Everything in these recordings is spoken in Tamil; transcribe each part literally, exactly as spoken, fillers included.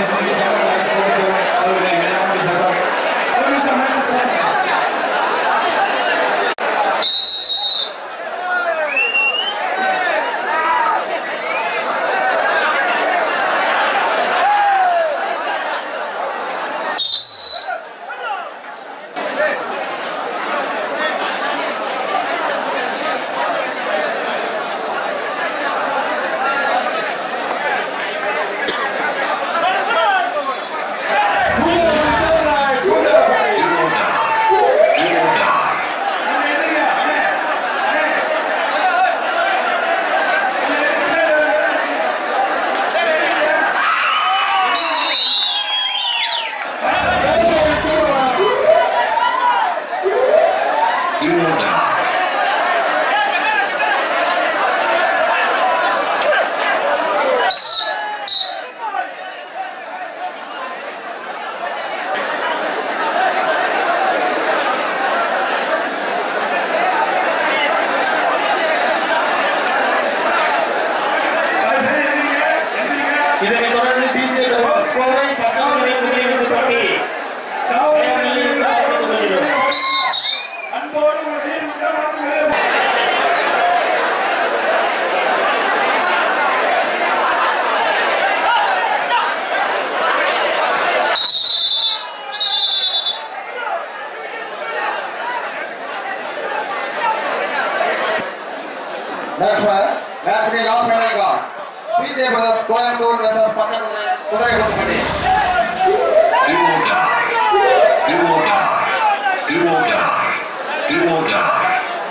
Next one, match between last final guard. P J Brothers Coimbatore versus Pannankombu. Do or die. Do or die. Do or die. Do or die.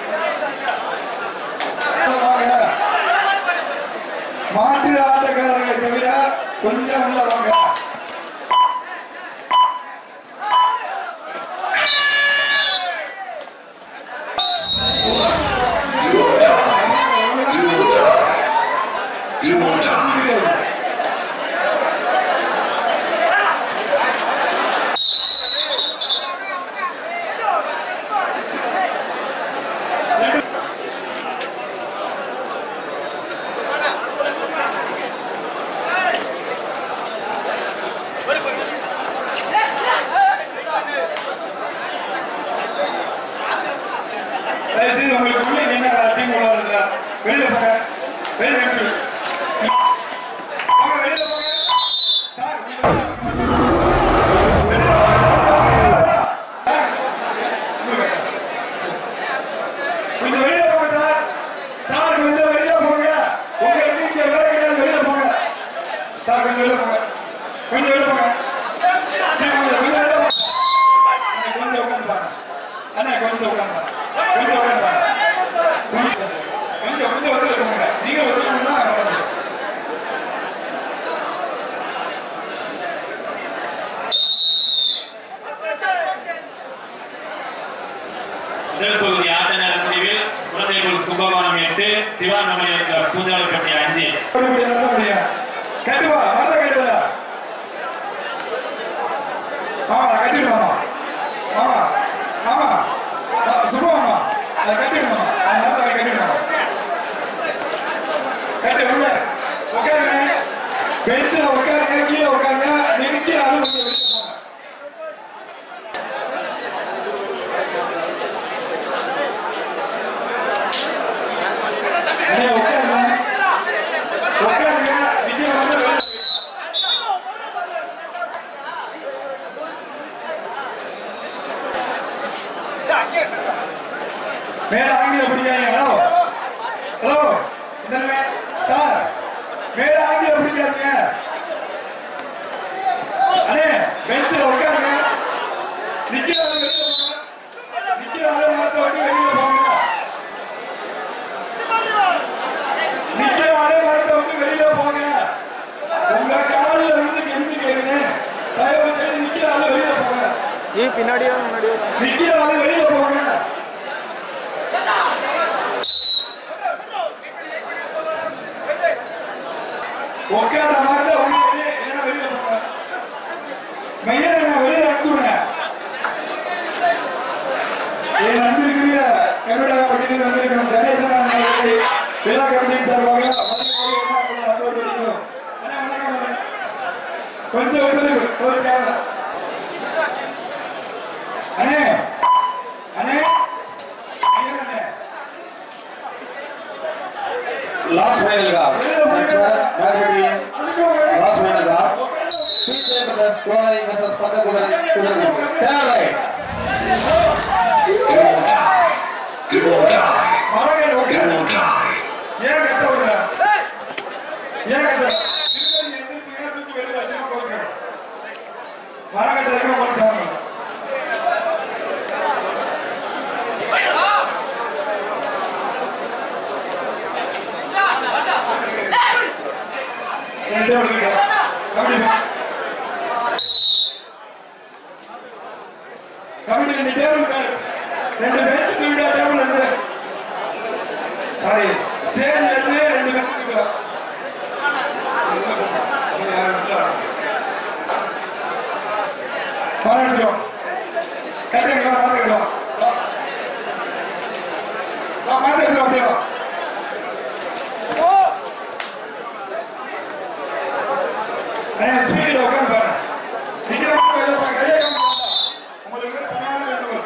மாற்று ஆட்டக்காரர்களை தவிர கொஞ்சம் உள்ளவங்க kumbakonam எட்டு சிவானமணியர் பூஜாலப்பட்டி அஞ்சு கட்டுவா மர கட்டுதா மாமா கட்டிடு மாமா மாமா மாமா சுபா மாமா அத கட்டிடு மாமா அந்த மரத்தை கட்டிடு மாமா கட்டு உள்ள உட்காருங்க பெஞ்சில உட்காருங்க கீழே உட்காருங்க நிற்கிறாலும் கொஞ்சம் வெளியே போங்க அண்ணே உட்காருங்க உட்காருங்க விஜய் வந்து மேல ஆங்கில பிடிக்காதீங்க ஹலோ ஹலோ என்னங்க சார் மேல ஆங்கில பிடிக்காதீங்க அண்ணே பெஞ்சில உட்காருங்க நிக்கிறாரு வெளியில போங்க நிக்கிறாரு மரத்தை விட்டு வெளியில போங்க நிக்கிறாரு மரத்தை விட்டு வெளியில போங்க உங்க காலில் விழுந்து கெஞ்சி கேட்குறேன் தயவு செய்து நிக்கிறாரு வெளியில போங்க ஏ பின்னாடியா முன்னாடியா நிக்கிறாரு வெளியில போங்க உட்கார மாதிரி உங்க என்ன வெளியில போங்க மையர் என்ன வெளியில அனுப்பிச்சுடுங்க என் நண்பர்களே கர்நாடகா பட்டியலில் வந்திருக்கும் கணேசன் அவர்களை விழா கமிட்டியின் சார்பாக கொஞ்சம் Last final ga. Next match match between last final ga. P J Brothers Kudanthai versus Pannankombu. Fair right. You will die. You will die. You will die. ஏன் கத்த விடுற? ஏன் கத்த? திருப்பதி எந்திரிச்சு ஏன் தூக்கி வெளிய வச்சுமா கோச்சு? மரங்கட்டை எங்க போச்சாங்க? ரெண்டே விடுங்க. கபடி. கபடி நீ டேபிள் பேர். ரெண்டு பெஞ்ச் தூக்கிடா டேபிள் இருந்து. சாரி ஸ்டேஜ்ல இருந்து ரெண்டு பெஞ்ச் தூக்கிடா. பாருங்க. கரெக்ட்டா பாருங்க. வா மாட்டேங்க அப்படியே. அண்ணா ஸ்பீக்கர் உட்கார்ந்து பாருங்க. நிக்கிறவங்க வெளிய பாருங்க. கையை காமிங்க. உங்களுக்கு தனியான வேண்டுகோள்.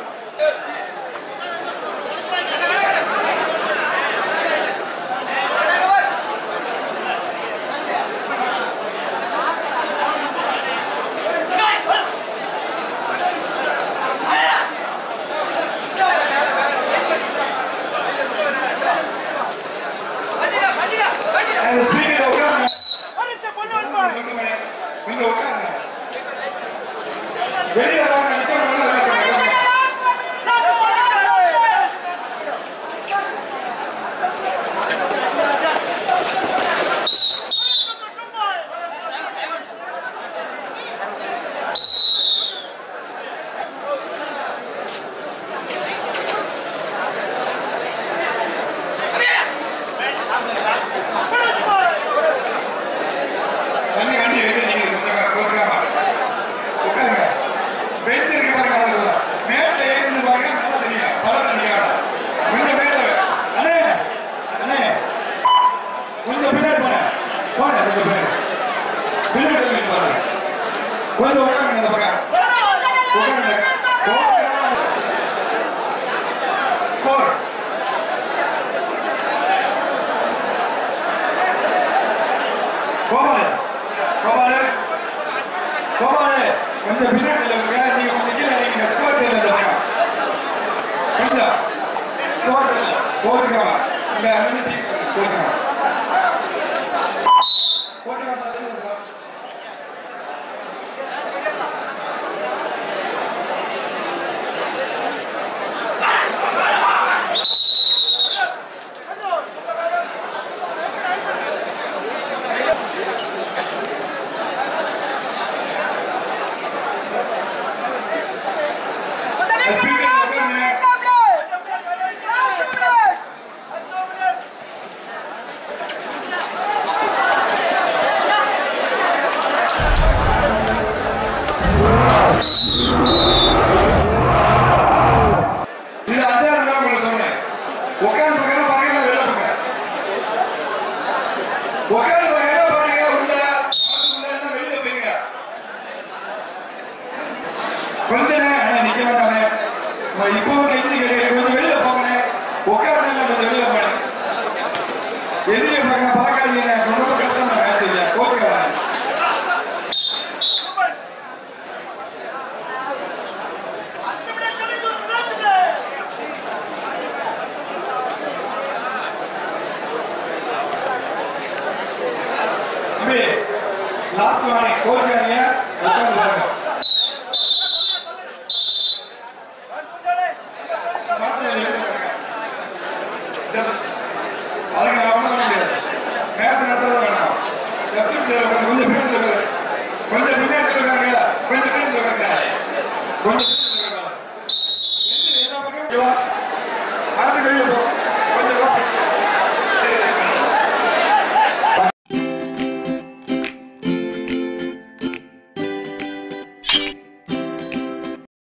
அந்த ஸ்பீக்கர் உட்காருங்க. நீங்க உட்காருங்க. வெளியில வாங்க. நிக்கிறவங்க தண்ணி வண்டி வைக்க நீங்க கோச்சுக்காம உட்காருங்க. பெஞ்ச் இருக்கு பாருங்க. அதுல மேட்டை ஏறின்னு பாருங்க. நல்லா தெரியும். பல தண்ணியாட கொஞ்சம் மேட்டை அண்ணே அண்ணே கொஞ்சம் பின்னாடி போன போன கொஞ்சம் பின்னாடி பின்னாடி வந்து பாருங்க. கொஞ்சம் உட்காருங்க. இந்த பக்கம் உட்காருங்க. ஸ்கோர் கோபாலு கோபாலு கோபாலு கொஞ்சம் பின்னாடி இல்லைங்க. நீங்க கொஞ்சம் கீழே நீங்க ஸ்கோர் தெரியல. கொஞ்சம் ஸ்கோர் தெரியல. கோச்சுக்காம இங்க அனுமதி கோச்சுக்காம போட்டுக்கா சார். தெரியல சார். இது அஞ்சாறு நாள் உங்களுக்கு சொன்னேன். உட்கார்ந்து பக்கம் பாருங்க. வெளில போங்க. உட்கார்ந்து பக்கம் பாருங்க. உள்ள உள்ள வெளியில போயிருங்க. கொஞ்ச நேரம் நிக்க வேண்டாமே. இப்போ கெஞ்சி கேட்க கொஞ்சம் வெளியில போங்கண்ணே. உட்கார்ந்து கொஞ்சம் வெளியில போனேன். எதிரிய பக்கம் பார்க்காதீங்க. ரொம்ப கஷ்டமா ஆச்சு இல்லையா கோச்சுக்காரன். லாஸ்ட் வார்னிங் கோச்சுக்காரங்க உட்கார்ந்து பாருங்க. அதுக்கு நான் ஒன்றும் பண்ண முடியாது. மேட்ச் நடத்துறதா வேணாம். லட்சம் பிளேயர் உட்காந்து கொஞ்சம் பின்னாடி இருக்காரு. கொஞ்சம் பின்னாடி இருக்காங்க. கொஞ்சம் பின்னாடி இருக்காங்க. கொஞ்சம் பின்னாடி இருக்காங்க. எல்லா பக்கம் அடுத்து வெளியே போங்க.